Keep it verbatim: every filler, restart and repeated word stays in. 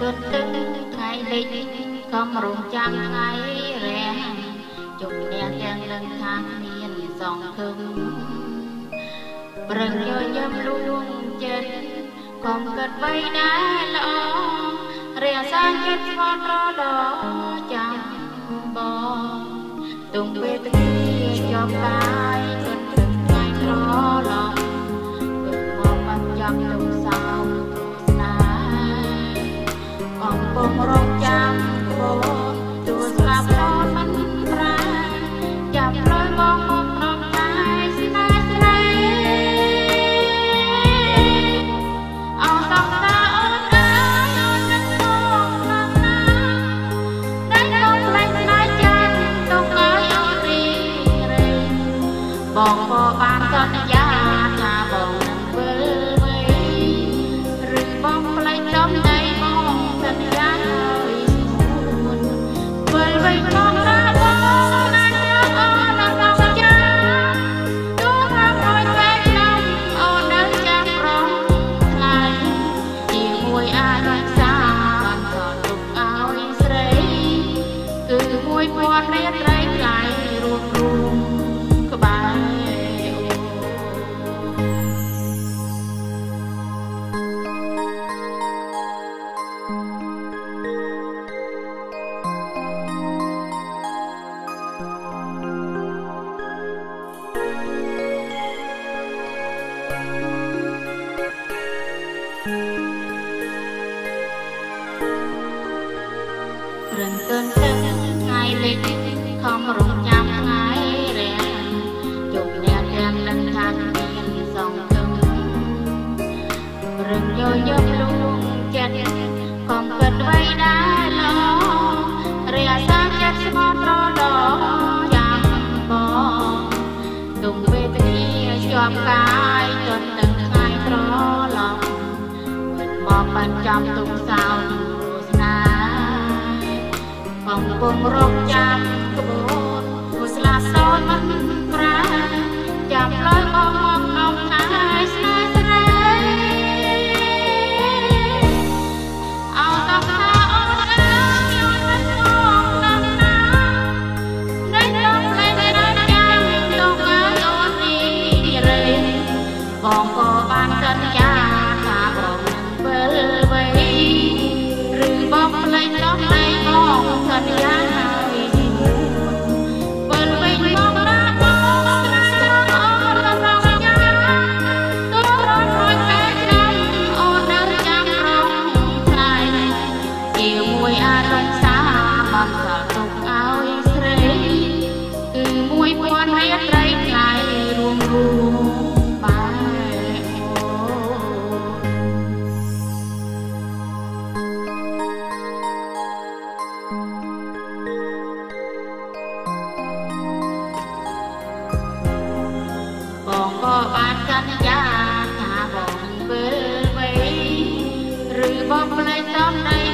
ទន្ទឹងថ្ងៃលិចខំរងចាំថ្ងៃរះជុំអ្នកទាំងនឹងថាគ្មានសងខឹមប្រឹងយល់យំលួងចិត្តកុំគិតໄວដែរល្អរាសាចិត្តស្មត់រដចាំបងទុំពេលទីជាប់កាយទន្ទឹងថ្ងៃក្រឡំវិលមកបាត់ចាប់ទុំសោកស្នាកំពុងរងចាំបូនទួស្លាប់អត់មិនប្រាចាប់លយមកមកក្នុងកាយស្នេហ៍ស្រីអោសងតាអូនអើយអូននឹងមកក្នុងណាដែលកូនផ្លេចស្នេហ៍ចាំទុកឲ្យអូនរីរេបងក៏បានសន្យាថាបងនឹងវិលវេឬបងផ្លេចដំណៃបងសន្យាឲ្យស្មួនវិលវេមកណាបងណាអូននឹងរងចាំទូរាប់រយពេកខ្ញុំអូននៅចាំប្រងថ្លៃជាមួយអារក្សាបានសល់ទុកឲ្យស្រីគឺមួយពាន់រៀនត្រីថ្លៃរួមរួមក្បែររំទន្ទឹងថ្ងៃលិចខំរងចាំថ្ងៃរះជុំអ្នកទាំងនឹងថាគ្មានសងខឹមរឹងយល់យំលួងចិត្តកុំគិតໄວដែរល្អរាសាចិត្តស្មត់រដចាំបងទុំវេទនាជាប់កាយទន្ទឹងថ្ងៃក្រឡំមិនមកបានចាំទុំសោកស្នាកំពុងរងចាំក្បួនមួយស្លាប់សូនមិនប្រាចាំលយមកមកក្នុងថ្ងៃស្នេហ៍ស្រីអោសងថាអូនអើយអូនមិនមកដល់ណាដែលต้องផ្លេចរត់ចាំទុកឲ្យអូនរីរេបងក៏បានសន្យាថាបងនឹងវិលវេឬបងផ្លេចដល់ណៃបងសន្យាហើយវិលវិញមកណាបងណាអូនរងចាំទុករត់រយពេកខ្ញុំអូននៅចាំរងថ្លៃជាមួយអារក្សាបានសល់ទុកឲ្យស្រីគឺមួយពាន់រៀនត្រីថ្លៃរួមរួមបែបងក៏បានសន្យាថាបងនឹងវិលវេឬបងផ្លេចដំណៃ